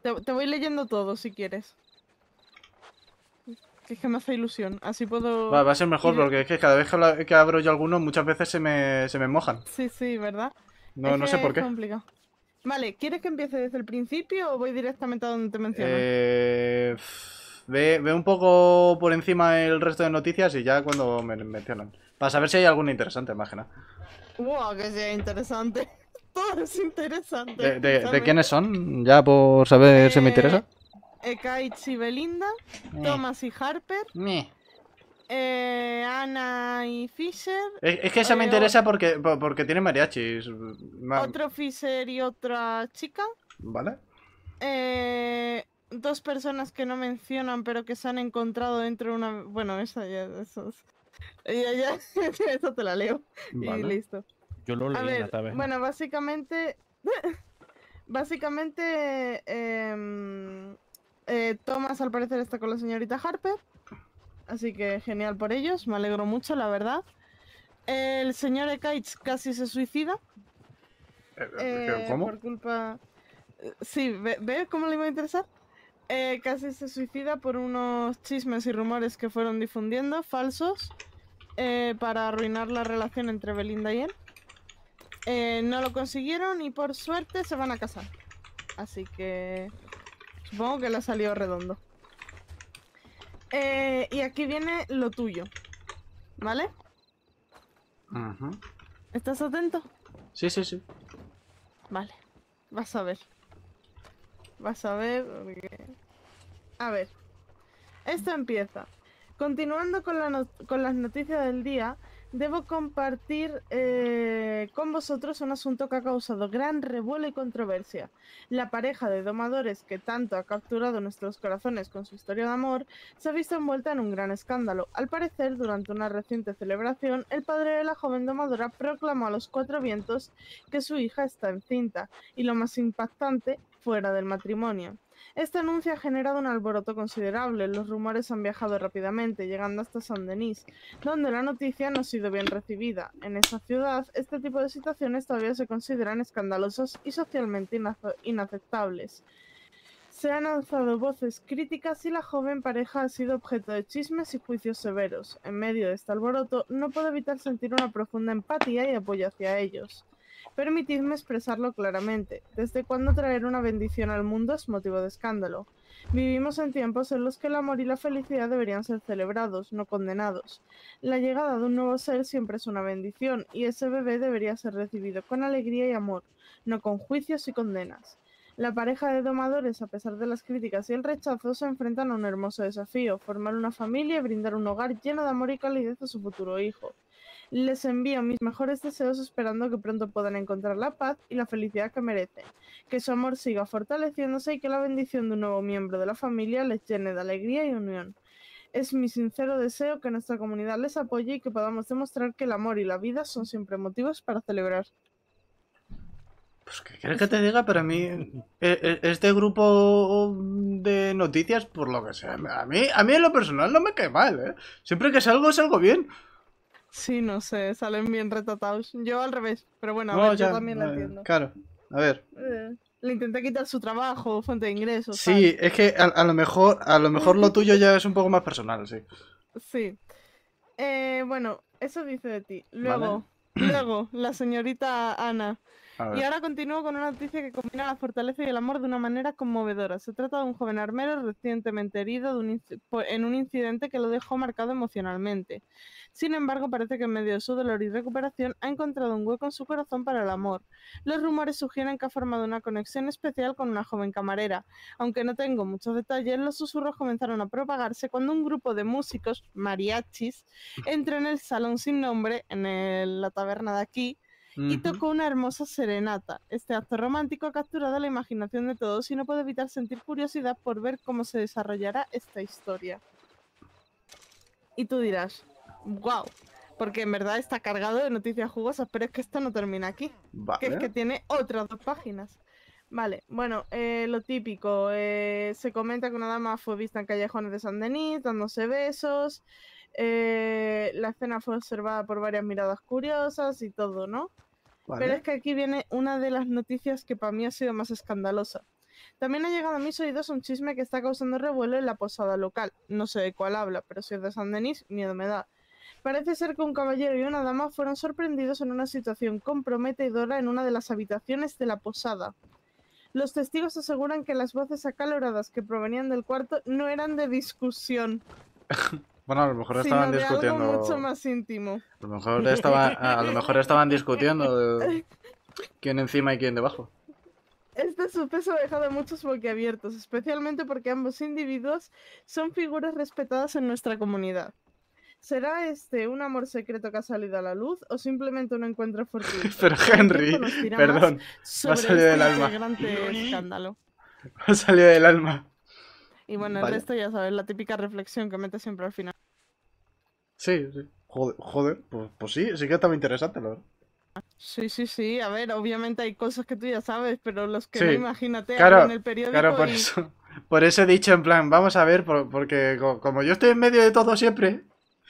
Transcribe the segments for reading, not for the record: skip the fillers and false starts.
Te voy leyendo todo si quieres. Que es que me hace ilusión. Así puedo Va a ser mejor ir. porque es que cada vez que abro yo alguno, muchas veces se me mojan. Sí, sí, ¿verdad? No, Es no sé que por es qué. complicado. Vale, ¿quieres que empiece desde el principio o voy directamente a donde te mencionan? Ve un poco por encima el resto de noticias y ya cuando me mencionan. Para saber si hay alguna interesante, más que nada. ¡Wow! Que sea interesante. Todo es interesante, ¿De escúchame. quiénes son? Ya por saber si me Eh, interesa. Ekaich y Belinda, Eh, Thomas y Harper, meh. Anna y Fisher, Es que esa me interesa porque tiene mariachis. otro Fisher y otra chica, ¿Vale? dos personas que no mencionan pero que se han encontrado dentro de una... Bueno, ya, eso te la leo y Vale. listo. Yo lo A leí en la ver, taberna. bueno, básicamente... Básicamente, Thomas al parecer está con la señorita Harper, así que genial por ellos, me alegro mucho, la verdad. El señor Ekaich casi se suicida ¿Cómo? por culpa... Sí, ¿ve cómo le iba a interesar? Casi se suicida por unos chismes y rumores que fueron difundiendo, falsos, para arruinar la relación entre Belinda y él. No lo consiguieron y por suerte se van a casar. Así que supongo que le ha salido redondo. Y aquí viene lo tuyo, ¿vale? Ujú. ¿Estás atento? Sí, sí, sí. Vale, vas a ver. Vas a ver. A ver, esto empieza. Continuando con, con las noticias del día, debo compartir con vosotros un asunto que ha causado gran revuelo y controversia. La pareja de domadores que tanto ha capturado nuestros corazones con su historia de amor se ha visto envuelta en un gran escándalo. Al parecer, durante una reciente celebración, el padre de la joven domadora proclamó a los cuatro vientos que su hija está encinta, y lo más impactante, fuera del matrimonio. Este anuncio ha generado un alboroto considerable. Los rumores han viajado rápidamente, llegando hasta Saint-Denis, donde la noticia no ha sido bien recibida. En esa ciudad, este tipo de situaciones todavía se consideran escandalosas y socialmente inaceptables. Se han alzado voces críticas y la joven pareja ha sido objeto de chismes y juicios severos. En medio de este alboroto, no puedo evitar sentir una profunda empatía y apoyo hacia ellos. Permitidme expresarlo claramente. ¿Desde cuándo traer una bendición al mundo es motivo de escándalo? Vivimos en tiempos en los que el amor y la felicidad deberían ser celebrados, no condenados. La llegada de un nuevo ser siempre es una bendición, y ese bebé debería ser recibido con alegría y amor, no con juicios y condenas. La pareja de domadores, a pesar de las críticas y el rechazo, se enfrentan a un hermoso desafío: formar una familia y brindar un hogar lleno de amor y calidez a su futuro hijo. Les envío mis mejores deseos esperando que pronto puedan encontrar la paz y la felicidad que merecen, que su amor siga fortaleciéndose y que la bendición de un nuevo miembro de la familia les llene de alegría y unión. Es mi sincero deseo que nuestra comunidad les apoye y que podamos demostrar que el amor y la vida son siempre motivos para celebrar. Pues, ¿qué quieres que te Eso. diga? Pero a mí, este grupo de noticias, por lo que sea, a mí en lo personal no me cae mal, ¿eh? Siempre que salgo bien. Sí, no sé, salen bien retratados. Yo al revés, pero bueno, a No, ver, yo ya, también la entiendo. claro. A ver. Le intenté quitar su trabajo, fuente de ingresos, tal. Sí, es que a lo mejor lo tuyo ya es un poco más personal, sí. Sí. Bueno, eso dice de ti. ¿Vale? Luego, la señorita Ana. A Y ver. ahora continúo con una noticia que combina la fortaleza y el amor de una manera conmovedora. Se trata de un joven armero recientemente herido en un incidente que lo dejó marcado emocionalmente. Sin embargo, parece que en medio de su dolor y recuperación ha encontrado un hueco en su corazón para el amor. Los rumores sugieren que ha formado una conexión especial con una joven camarera. Aunque no tengo muchos detalles, los susurros comenzaron a propagarse cuando un grupo de músicos, mariachis, entró en el salón sin nombre, en la taberna de aquí, y Ujú. tocó una hermosa serenata. Este acto romántico ha capturado la imaginación de todos y no puedo evitar sentir curiosidad por ver cómo se desarrollará esta historia. Y tú dirás, wow, porque en verdad está cargado de noticias jugosas, pero es que esto no termina aquí, que es Vale. que tiene otras dos páginas. Vale, bueno, lo típico, se comenta que una dama fue vista en callejones de Saint-Denis dándose besos, la escena fue observada por varias miradas curiosas y todo, ¿no? Pero es Vale. que aquí viene una de las noticias que para mí ha sido más escandalosa. También ha llegado a mis oídos un chisme que está causando revuelo en la posada local. No sé de cuál habla, pero si es de San Denis, miedo me da. Parece ser que un caballero y una dama fueron sorprendidos en una situación comprometedora en una de las habitaciones de la posada. Los testigos aseguran que las voces acaloradas que provenían del cuarto no eran de discusión, Bueno, a lo mejor sino estaban de algo discutiendo. mucho más íntimo. A lo mejor estaban discutiendo de quién encima y quién debajo. Este suceso ha dejado a muchos boquiabiertos, especialmente porque ambos individuos son figuras respetadas en nuestra comunidad. ¿Será este un amor secreto que ha salido a la luz o simplemente un encuentro fortuito? Pero El Henry, tiempo nos dirá perdón, más me ha sobre salido del este alma. flagrante escándalo. Me ha salido del alma. Y bueno, el Vaya. resto ya sabes, la típica reflexión que mete siempre al final. Sí, sí. Joder, pues sí, sí que estaba interesante, la verdad. Sí, a ver, obviamente hay cosas que tú ya sabes, pero los que Sí, no, imagínate, claro, abren el periódico claro, por y... eso. Por eso he dicho en plan, vamos a ver, porque como yo estoy en medio de todo siempre.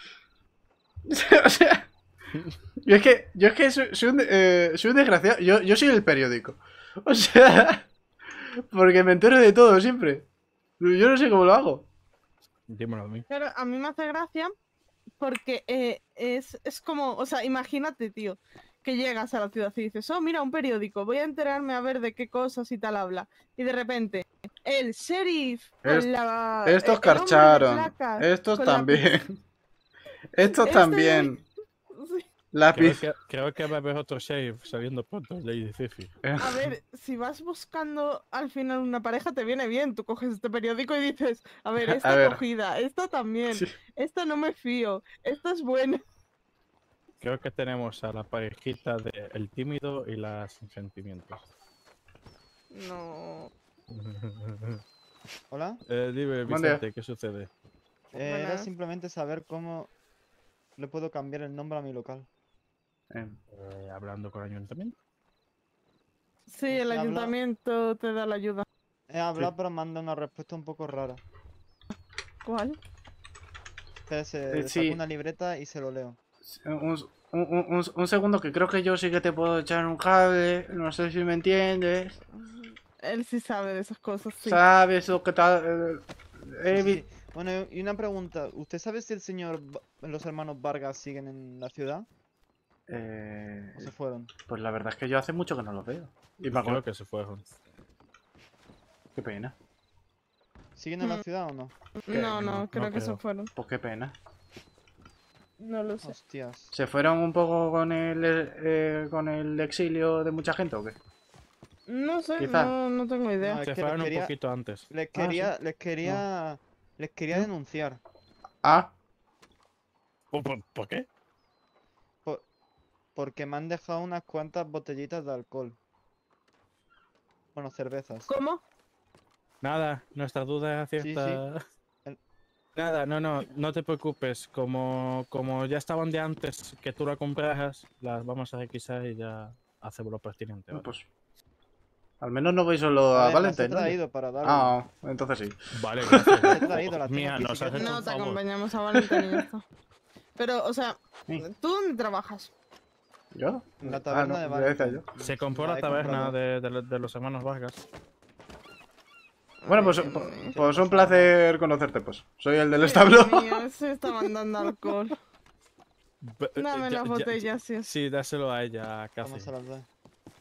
O sea, yo es que soy un desgraciado. Yo soy el periódico. O sea, porque me entero de todo siempre. Yo no sé cómo lo hago. Dímelo a mí. Claro, a mí me hace gracia porque es como, o sea, imagínate, tío, que llegas a la ciudad y dices, oh, mira, un periódico, voy a enterarme a ver de qué cosas y tal habla. Y de repente, el sheriff con la... Estos el hombre de carcharon. placas, Estos con la también. Estos Este- también. Sí. Lápiz. Creo que va a haber otro shave saliendo pronto, Lady Fifi. A ver, si vas buscando al final una pareja, te viene bien. Tú coges este periódico y dices, a ver, esta ver. cogida, esta también, Sí. esta no me fío, esta es buena. Creo que tenemos a la parejita de el tímido y la sin sentimientos. No. Hola, Dime, Buen día. Vicente, ¿qué sucede? era Buenas. simplemente saber cómo le puedo cambiar el nombre a mi local. Hablando con el ayuntamiento. Sí, el Se habla- ayuntamiento te da la ayuda. He hablado, pero me han dado una respuesta un poco rara. ¿Cuál? Se sí. saco una libreta y se lo leo. Un segundo, que creo que yo sí que te puedo echar un cable. No sé si me entiendes. Él sí sabe de esas cosas, sí. ¿Sabes o qué tal? Sí, sí. Bueno, y una pregunta. ¿Usted sabe si el señor, los hermanos Vargas siguen en la ciudad o se fueron? Pues la verdad es que yo hace mucho que no los veo. Y me Creo acuerdo. que se fueron. Qué pena. ¿Siguen en la ciudad o no? No, no creo que se creo. fueron. Pues qué pena. No lo sé. Hostias. ¿Se fueron un poco con el exilio de mucha gente o qué? No sé, Quizá. no tengo idea. No, es Se que fueron un poquito antes. les sí. quería denunciar. Ah, ¿Por qué? Porque me han dejado unas cuantas botellitas de alcohol. Bueno, cervezas. ¿Cómo? Nada, nuestra duda es Sí, cierta. El- Nada, no te preocupes. Como ya estaban de antes que tú la compraras, las vamos a requisar y ya hacemos lo pertinente. ¿vale? pues. Al menos no voy solo a A ver, las he Valentine, ¿no? traído para darle. Ah, entonces sí. Vale, gracias. Las he traído, las tengo Mía, aquí, nos si has quieres. hecho No, un te favor. acompañamos a Valentín y ya está. Pero, o sea, Sí. ¿tú dónde trabajas? ¿Yo? En la taberna de ya decía Valentine. yo. Se compró La la he taberna comprado. de los hermanos Vargas. Bueno, pues, Ay, Dios mío. pues un placer conocerte, pues. Soy el del establo. Dios mío, se está mandando alcohol. Dame Ya- las botellas, sí. Sí, dáselo a ella, Vamos casi. a las dos.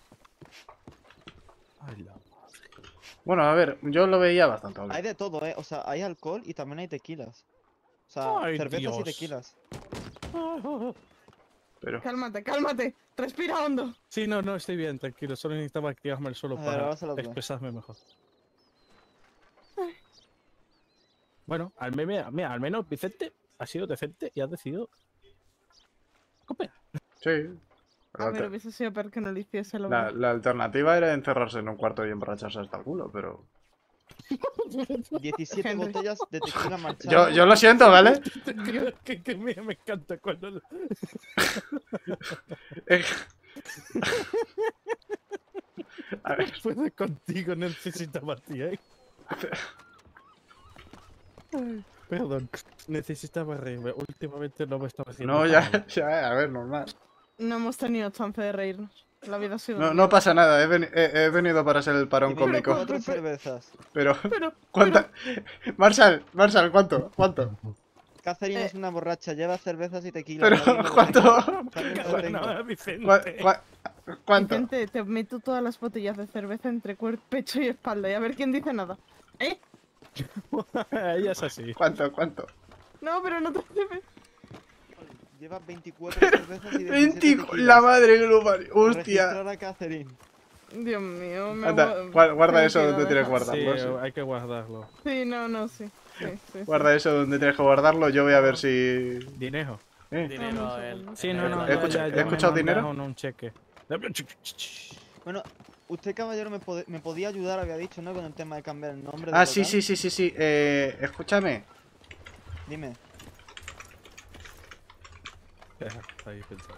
Ay, la Bueno, a ver, yo lo veía bastante Hay obvio. de todo, ¿eh? O sea, hay alcohol y también hay tequilas. O sea, Ay, cervezas y Dios. tequilas. Pero. Cálmate. Respira hondo. Sí, no, estoy bien, tranquilo. Solo necesitaba activarme el suelo A ver, para vamos a las dos. expresarme mejor. Bueno, mira, al menos Vicente ha sido decente y ha decidido cooperar. Sí. A ver, hubiese sido peor que no le hiciese lo La alternativa era encerrarse en un cuarto y emborracharse hasta el culo, pero. 17 Henry. botellas de tequila marchado. Yo lo siento, ¿vale? que me encanta cuando... Eh, A ver, Puedes contigo, necesitaba a ti, ¿eh? Ay, perdón, necesitaba reírme. Últimamente no me estaba haciendo. no, ya, a ver, normal. No hemos tenido chance de reírnos. La vida ha sido No, una no mierda. pasa nada, he venido para ser el parón Y me cómico. 4 cervezas. Pero, Pero, ¿cuánta? Marshall, ¿cuánto? ¿Cuánto? Catherine Eh. es una borracha, lleva cervezas y tequila. Pero, También me lo ¿cuánto? tengo. También me lo tengo. No, ¿Cuá- Vicente. ¿Cuánto? Vicente, te meto todas las botellas de cerveza entre cuerpo, pecho y espalda y a ver quién dice nada. ¿Eh? Ella es así. ¿Cuánto? No, pero no te atreves. Lleva 24 cervezas y 17 20, tequilas. la madre que lo parió. Hostia. Registrar a Catherine. Dios mío, me Anda, voy. guarda tengo eso que ir a donde tienes que dejar. Sí, guardarlo. Sí. hay que guardarlo. Sí, no, sí. Sí. Guarda eso donde tienes que guardarlo. Yo voy a ver si. Dinero. ¿Eh? Dinero, Vamos a el. ver. Sí, no, no, ¿He ya, escuchado- ya he escuchado me dinero? mandaron un cheque. Bueno, usted, caballero, me podía ayudar, había dicho, ¿no? Con el tema de cambiar el nombre. Ah, del sí. local. Escúchame. Dime. Ahí pensado.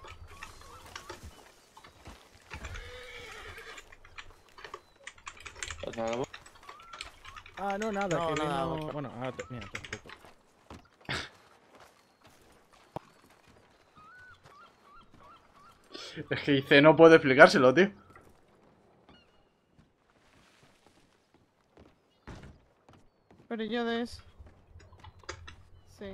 Ah, no, nada. No, que nada, vino- otro. Bueno, mira, te explico. Es que dice, no puedo explicárselo, tío. Pero yo de eso. Sí.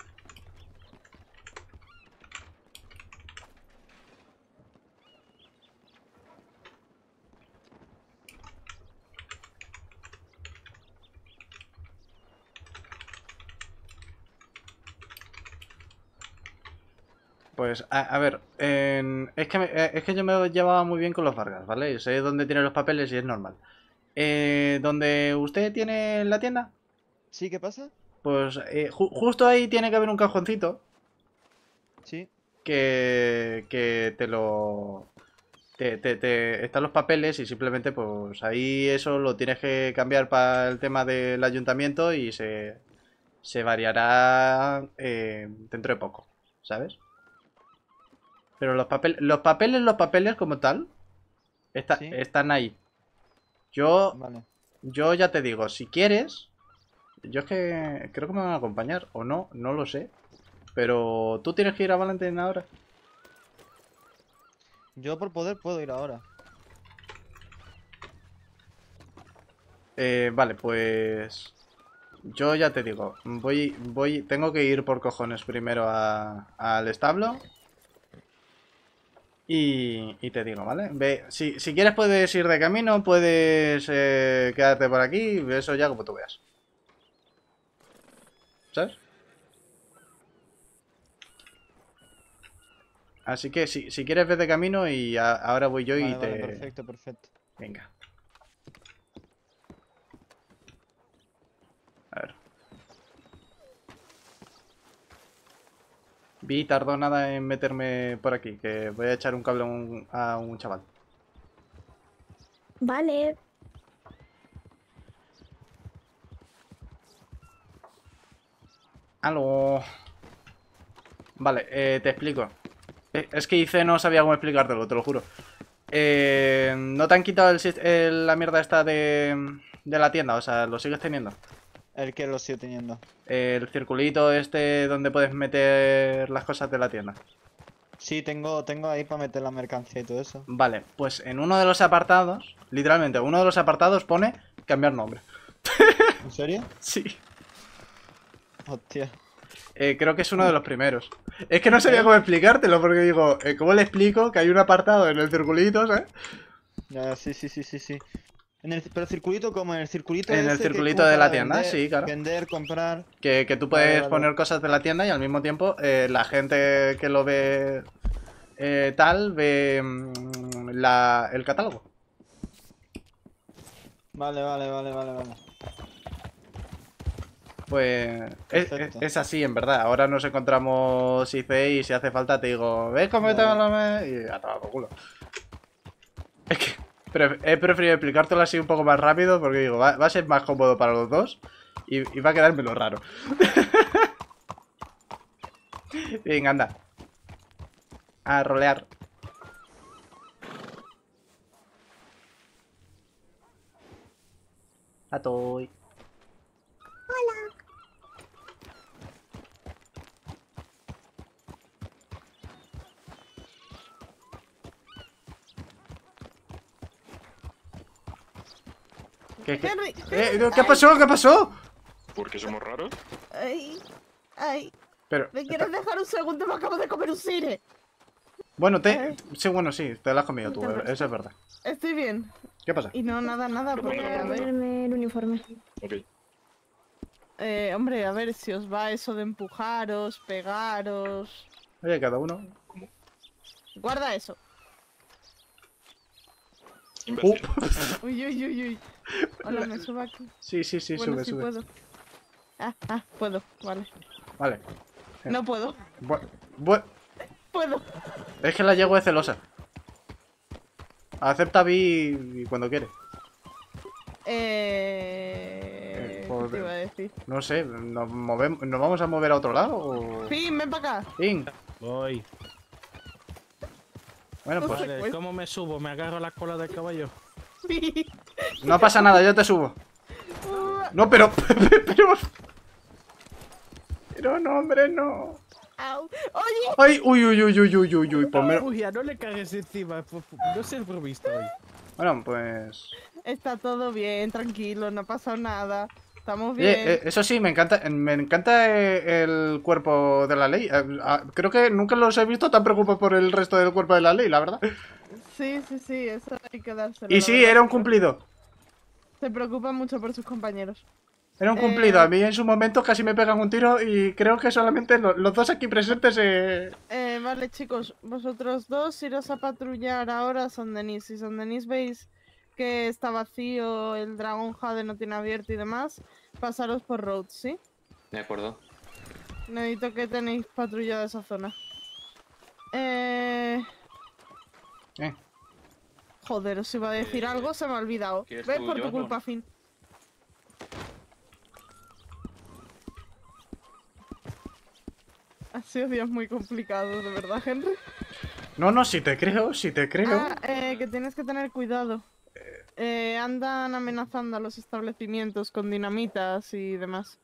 Pues, a ver, es que yo me llevaba muy bien con los Vargas, ¿vale? Sé dónde tiene los papeles y es normal. ¿Donde usted tiene la tienda? ¿Sí? ¿Qué pasa? Pues justo ahí tiene que haber un cajoncito Sí. que te lo... están los papeles y simplemente pues ahí eso lo tienes que cambiar para el tema del ayuntamiento y se variará dentro de poco, ¿sabes? Pero los papeles como tal, Sí. están ahí. Yo Vale. ya te digo, si quieres, yo es que creo que me van a acompañar, o no, no lo sé. Pero tú tienes que ir a Valentine ahora. Yo por poder puedo ir ahora. Vale, pues yo ya te digo, tengo que ir por cojones primero al establo. Y te digo, ¿vale? Ve, si quieres puedes ir de camino, puedes quedarte por aquí, eso ya como tú veas. ¿Sabes? Así que si quieres ve de camino y ahora voy yo y Vale, te... vale, perfecto, perfecto. Venga. A ver. Vi tardó nada en meterme por aquí, que voy a echar un cable a un chaval. Vale. Aló. Vale, te explico. Es que hice no sabía cómo explicártelo, te lo juro. ¿No te han quitado la mierda esta de la tienda? O sea, ¿lo sigues teniendo? El que lo sigo teniendo. El circulito este donde puedes meter las cosas de la tienda. Sí, tengo ahí para meter la mercancía y todo eso. Vale, pues en uno de los apartados, literalmente, uno de los apartados pone cambiar nombre. ¿En serio? Sí. Hostia. Creo que es uno de los primeros. Es que no sabía cómo explicártelo, porque digo, ¿cómo le explico que hay un apartado en el circulito, ¿sabes? Ya, sí. Pero el circulito, como en el circulito En el ese que circulito ocupa de la para tienda, vender, sí, claro. Vender, comprar. Que tú puedes Vale. poner cosas de la tienda y al mismo tiempo la gente que lo ve tal ve el catálogo. Vale. Pues Perfecto. es así, en verdad. Ahora nos encontramos IC y si hace falta te digo, ¿ves cómo Vale. tengo los y a tomar por culo. Es que he preferido explicártelo así un poco más rápido porque digo, va a ser más cómodo para los dos y va a quedar menos raro. Venga, anda. A rolear. Atoy. Henry, ¿Qué pasó? ¿Qué pasó? ¿Por qué somos raros? ay, Pero, ¿me quieres dejar un segundo? Me acabo de comer un cine. bueno, sí, bueno, sí, te la has comido tú, eso es verdad. Estoy bien. ¿Qué pasa? Y no, nada, Pero porque, bueno, a ver, Ponerme el uniforme. Ok. hombre, a ver si os va eso de empujaros, pegaros. Oye, cada uno. Guarda eso. Imbécil. Uy. Hola, me subo aquí. Sí, Bueno, sube, sí sube. puedo. Puedo, vale. Vale. No puedo. Puedo. Es que la yegua es celosa. Acepta Vi cuando quiere. ¿Qué te iba a decir? No sé, ¿nos vamos a mover a otro lado? O... Fin, ven para acá. Fin. Voy. Bueno, pues Vale, ¿cómo me subo? ¿Me agarro la cola del caballo? no pasa nada, yo te subo. No, pero no, hombre, no. Au. Oye, Ay, uy, ponme... Uy, ya no le cagues encima. No sé por visto hoy. Bueno, pues... está todo bien, tranquilo, no ha pasado nada. Estamos bien. Oye, eso sí, me encanta el cuerpo de la ley. Creo que nunca los he visto tan preocupados por el resto del cuerpo de la ley, la verdad. Sí, eso hay que dárselo. Y la sí, verdad. era un cumplido. Se preocupa mucho por sus compañeros. Era un cumplido. A mí en su momento casi me pegan un tiro y creo que solamente los dos aquí presentes... Vale, chicos, vosotros dos iros a patrullar ahora a San Denis. Si San Denis veis que está vacío, el dragón Jade no tiene abierto y demás, pasaros por Rhodes, ¿sí? De acuerdo. Necesito que tenéis patrullada esa zona. Joder, os iba a decir algo, se me ha olvidado. ¿quieres ¿Ves? tú, Por yo, tu culpa, no? Finn. Ha sido días muy complicados, de verdad, Henry. No, si te creo. Que tienes que tener cuidado. Andan amenazando a los establecimientos con dinamitas y demás.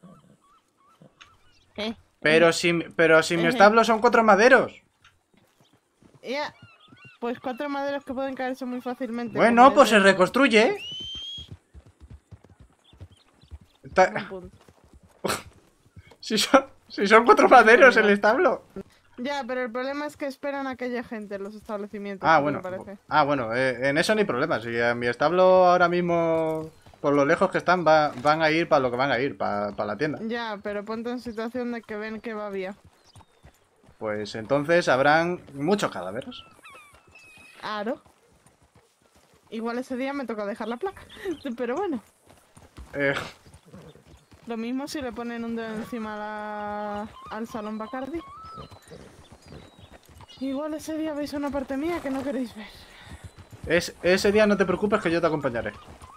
Pero si mi establo son 4 maderos. Ya. Pues 4 maderos que pueden caerse muy fácilmente. Bueno, como pues se es de- reconstruye. Buen punto. Si son 4 maderos el establo. Ya, pero el problema es que esperan a que haya gente en los establecimientos. Ah, ¿no bueno. te parece? En eso no hay problema. Si a mi establo ahora mismo, por lo lejos que están, van a ir para lo que van a ir, para la tienda. Ya, pero ponte en situación de que ven que va vía. Pues entonces habrán muchos cadáveres. Claro. Igual ese día me toca dejar la placa. Pero bueno. Lo mismo si le ponen un dedo encima al salón Bacardi. Igual ese día veis una parte mía que no queréis ver. Ese día no te preocupes que yo te acompañaré.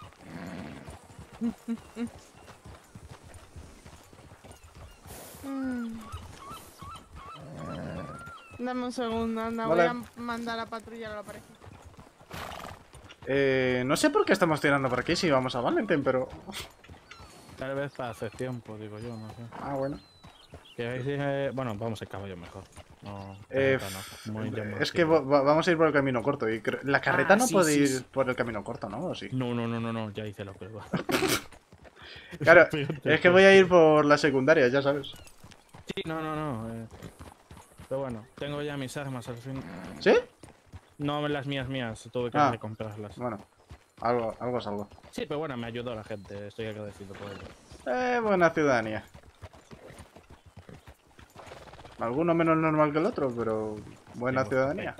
Dame un segundo, anda, Vale. voy a mandar a patrullar a la pareja. No sé por qué estamos tirando por aquí si vamos a Valentín, pero... Tal vez hace tiempo, digo yo, no sé. Ah, bueno. Que ahí sí, bueno, vamos el caballo mejor. No, no, muy llamativo. Es que vamos a ir por el camino corto y la carreta no sí, puede sí, ir sí. por el camino corto, ¿no? ¿O sí? No, ya hice la prueba. Claro, es que voy a ir por la secundaria, ya sabes. Sí, no. Pero bueno, tengo ya mis armas al fin. ¿Sí? No las mías, tuve que recomprarlas. Bueno, algo es algo. Sí, pero bueno, me ayudó la gente, estoy agradecido por ello. Buena ciudadanía. Alguno menos normal que el otro, pero buena ciudadanía.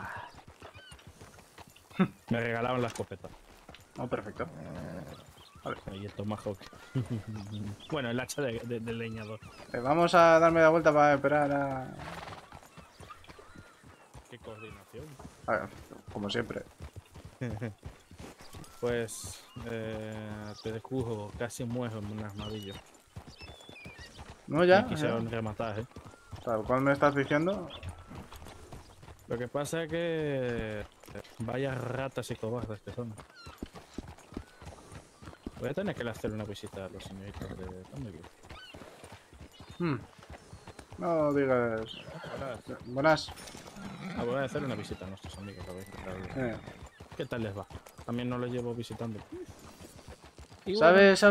Me regalaron la escopeta. Oh, perfecto. Y el tomahawk. Bueno, el hacha de leñador. Vamos a darme la vuelta para esperar a... Qué coordinación. Como siempre. Pues te descubro, casi muero en un armadillo. No, ya. Me quisieron rematar, Tal cual me estás diciendo. Lo que pasa es que vaya ratas y cobardes que son. Voy a tener que hacer una visita a los señoritos de Thundergate. No digas. Buenas. Voy a hacer una visita a nuestros amigos a ver qué tal les va. También no los llevo visitando. Y bueno, ¿Sabes